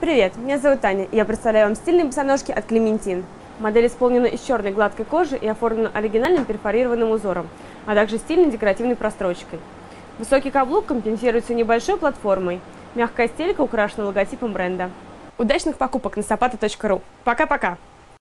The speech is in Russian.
привет! Меня зовут Таня, и я представляю вам стильные босоножки от Clementine. Модель исполнена из черной гладкой кожи и оформлена оригинальным перфорированным узором, а также стильной декоративной прострочкой. Высокий каблук компенсируется небольшой платформой. Мягкая стелька украшена логотипом бренда. Удачных покупок на sapato.ru. Пока-пока!